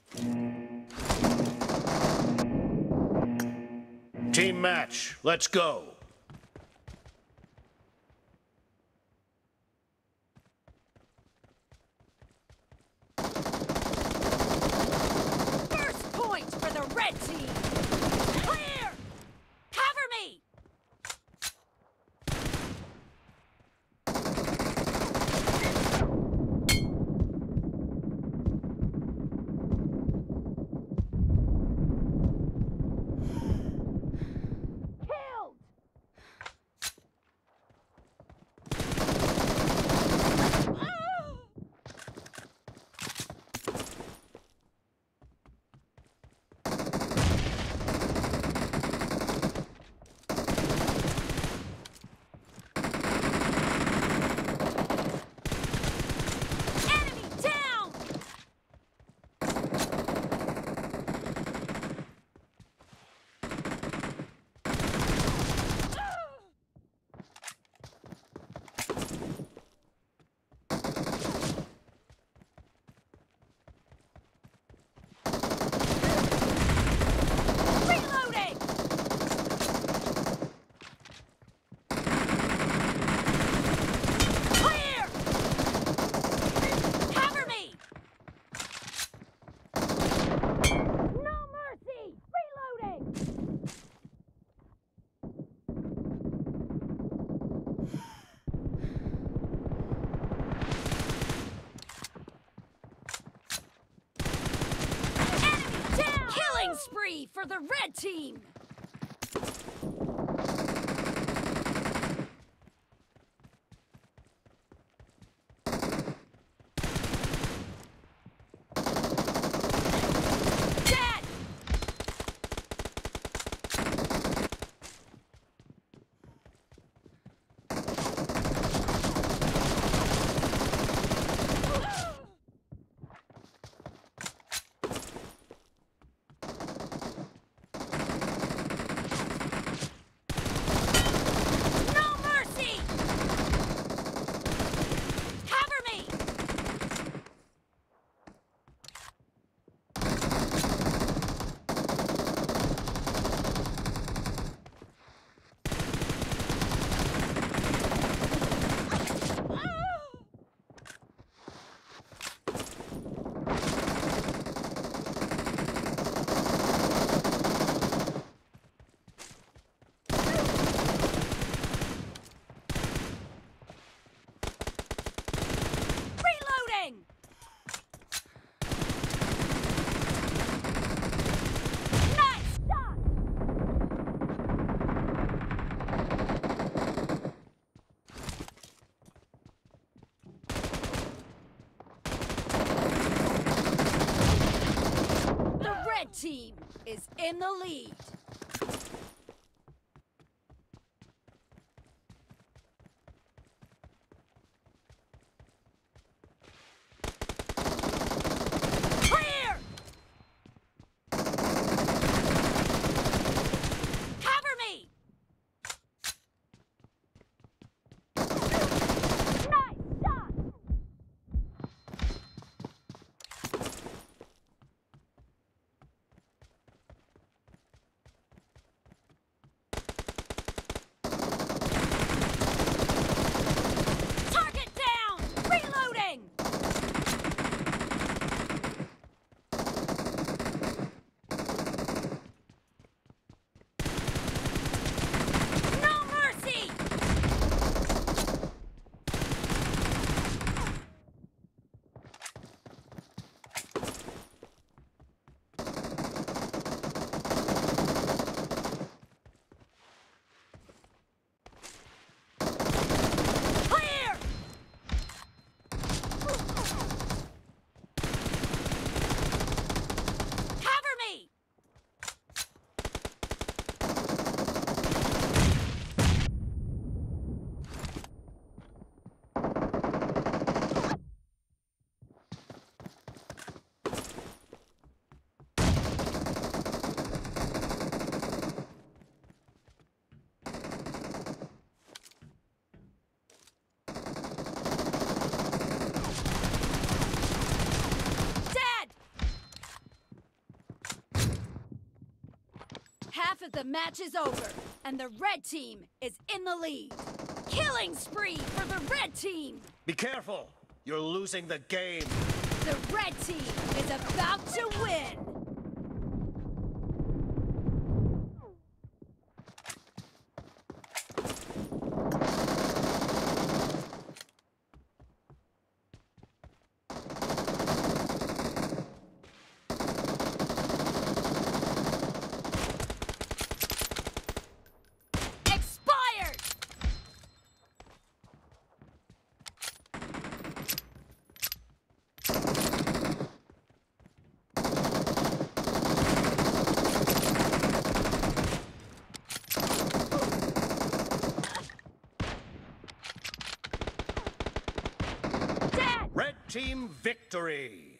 Team match, let's go. First point for the red team. Clear! Cover me! Killed! Enemy down! Reloading! Clear! Cover me! No mercy! Reloading! Enemy down! Killing spree for the red team! Dead! No mercy! Cover me! Reloading! Nice shot! The red team is in the lead. Clear! Cover me! Nice shot! Half of the match is over, and the red team is in the lead. Killing spree for the red team! Be careful! You're losing the game. The red team is about to win! Red team victory!